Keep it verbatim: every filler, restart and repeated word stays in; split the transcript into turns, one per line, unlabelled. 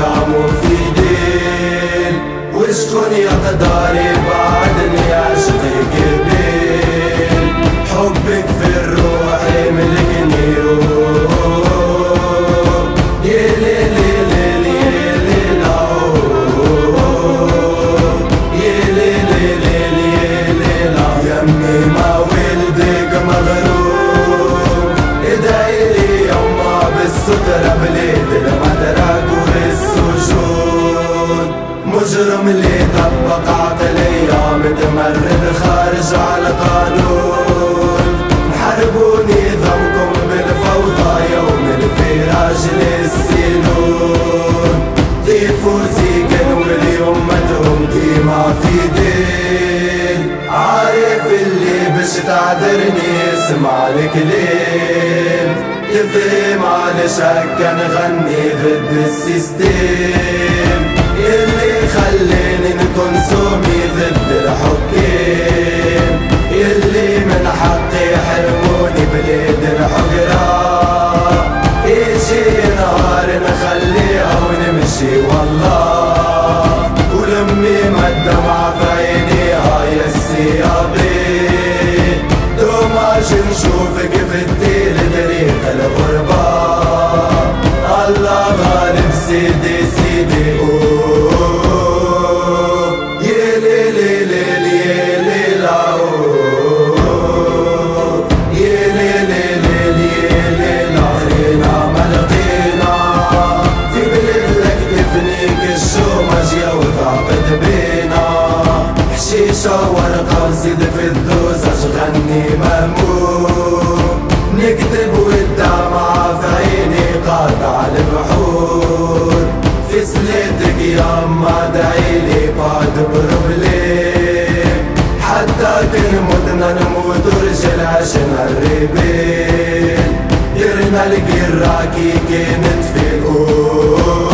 يا مفيدين، وشكون يقدر يبعدني عشقك بين حبك في الروح ملكني. يا ليل ليل يا ليل يا ليل ليل يا ليل يمي ما ولدك مغروم، ادعيلي يما بالسترة بليد المدرك والسجود. مجرم اللي طبق عقلية متمرد خارج على قانون، حاربوني ضمكم بالفوضى يوم الفراج للسنون. تيفوزي كان واليوم مدهم ديما في دين، عارف اللي باش تعذرني اسمع الكلام، تفهم علاش هكا نغني ضد السيستيم يلي خلاني نكون سومي ضد الحكام، يلي من حقي حرموني بلاد الحقرة. يجي نهار نخليها ونمشي والله، ولمي ما الدمع في عينيها يا السيابين، دوماج نشوفك في الديل طريق الغربة. الله غالب سيدي سيدي اوه، يا ليل ليل يا ليل اوه، يا ليل ليل يا ليل خلينا ما لقينا في بلد لك تفنيك الشومة جيا وثاقت بينا. حشيشة ورقة وزيد في الدوسة غني مهموم، نكتب والدمعة في عيني قاطع البحور. في سليتك ياما دعيلي بعد بروبليم، حتى كنموتنا نموت ورجل عشنا الريبين. درنا القراكي كانت في الأول